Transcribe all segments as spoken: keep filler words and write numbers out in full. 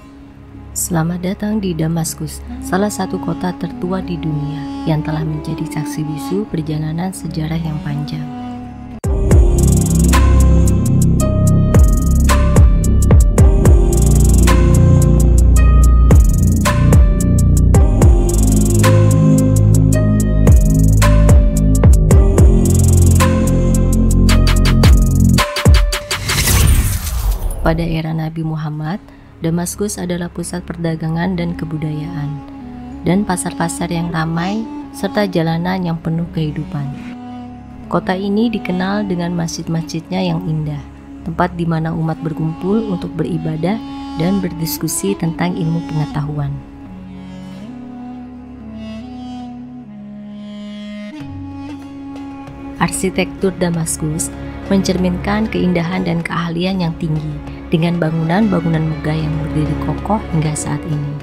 Selamat datang di Damaskus, salah satu kota tertua di dunia yang telah menjadi saksi bisu perjalanan sejarah yang panjang. Pada era Nabi Muhammad, Damaskus adalah pusat perdagangan dan kebudayaan, dan pasar-pasar yang ramai, serta jalanan yang penuh kehidupan. Kota ini dikenal dengan masjid-masjidnya yang indah, tempat di mana umat berkumpul untuk beribadah dan berdiskusi tentang ilmu pengetahuan. Arsitektur Damaskus mencerminkan keindahan dan keahlian yang tinggi dengan bangunan-bangunan megah yang berdiri kokoh hingga saat ini.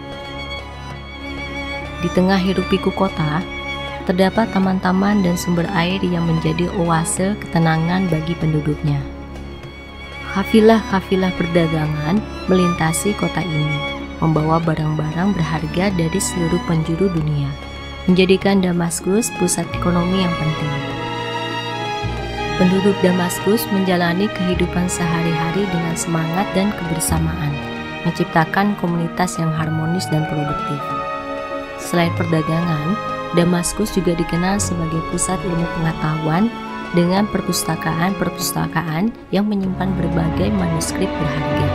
Di tengah hiruk-pikuk kota, terdapat taman-taman dan sumber air yang menjadi oase ketenangan bagi penduduknya. Kafilah-kafilah perdagangan melintasi kota ini, membawa barang-barang berharga dari seluruh penjuru dunia, menjadikan Damaskus pusat ekonomi yang penting. Penduduk Damaskus menjalani kehidupan sehari-hari dengan semangat dan kebersamaan, menciptakan komunitas yang harmonis dan produktif. Selain perdagangan, Damaskus juga dikenal sebagai pusat ilmu pengetahuan dengan perpustakaan-perpustakaan yang menyimpan berbagai manuskrip berharga.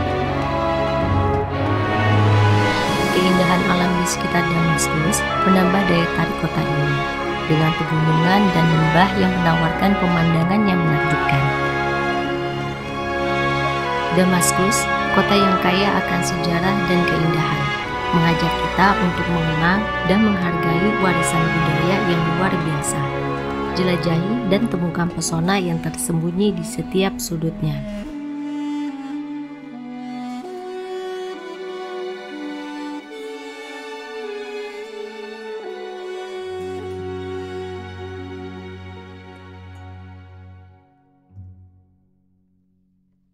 Keindahan alam di sekitar Damaskus menambah daya tarik kota ini, dengan pegunungan dan lembah yang menawarkan pemandangan yang menakjubkan. Damaskus, kota yang kaya akan sejarah dan keindahan, mengajak kita untuk mengenal dan menghargai warisan budaya yang luar biasa. Jelajahi dan temukan pesona yang tersembunyi di setiap sudutnya.